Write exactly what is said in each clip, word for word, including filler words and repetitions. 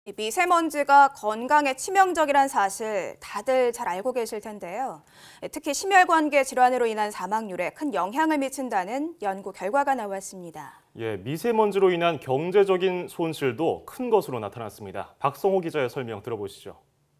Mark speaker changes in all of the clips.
Speaker 1: 미세먼지가 건강에 치명적이란 사실 다들 잘 알고 계실 텐데요. 특히 심혈관계 질환으로 인한 사망률에 큰 영향을 미친다는 연구 결과가 나왔습니다.
Speaker 2: 예, 미세먼지로 인한 경제적인 손실도 큰 것으로 나타났습니다. 박성호 기자의 설명 들어보시죠.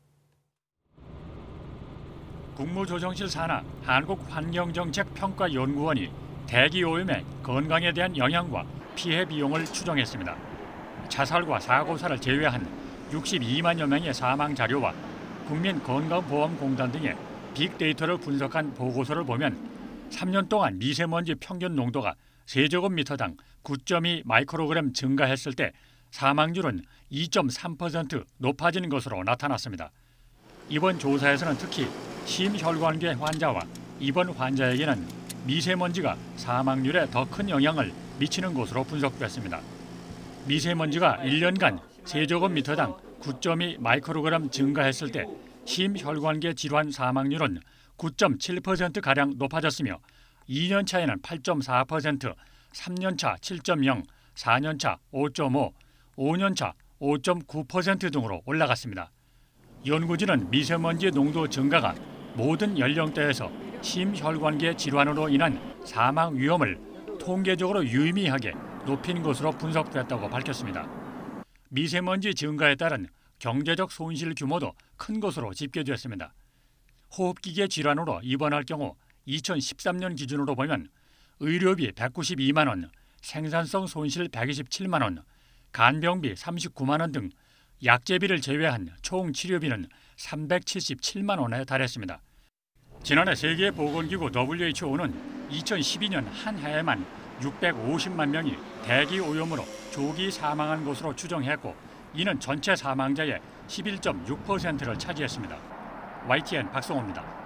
Speaker 3: 국무조정실 산하 한국환경정책평가연구원이 대기오염의 건강에 대한 영향과 피해 비용을 추정했습니다. 자살과 사고사를 제외한 육십이만여 명의 사망 자료와 국민건강보험공단 등의 빅데이터를 분석한 보고서를 보면 삼 년 동안 미세먼지 평균 농도가 세제곱미터당 구 점 이 마이크로그램 증가했을 때 사망률은 이 점 삼 퍼센트 높아진 것으로 나타났습니다. 이번 조사에서는 특히 심혈관계 환자와 입원 환자에게는 미세먼지가 사망률에 더 큰 영향을 미치는 것으로 분석됐습니다. 미세먼지가 일 년간 세제곱미터당 구 점 이 마이크로그램 증가했을 때 심혈관계 질환 사망률은 구 점 칠 퍼센트가량 높아졌으며 이 년 차에는 팔 점 사 퍼센트, 삼 년 차 칠 점 영, 사 년 차 오 점 오, 오 년 차 오 점 구 퍼센트 등으로 올라갔습니다. 연구진은 미세먼지 농도 증가가 모든 연령대에서 심혈관계 질환으로 인한 사망 위험을 통계적으로 유의미하게 높인 것으로 분석됐다고 밝혔습니다. 미세먼지 증가에 따른 경제적 손실 규모도 큰 것으로 집계됐습니다. 호흡기계 질환으로 입원할 경우 이천십삼 년 기준으로 보면 의료비 백구십이만 원, 생산성 손실 백이십칠만 원, 간병비 삼십구만 원 등 약제비를 제외한 총 치료비는 삼백칠십칠만 원에 달했습니다. 지난해 세계보건기구 더블유에이치오는 이천십이 년 한 해에만 육백오십만 명이 대기오염으로 조기 사망한 것으로 추정했고 이는 전체 사망자의 십일 점 육 퍼센트를 차지했습니다. 와이티엔 박성호입니다.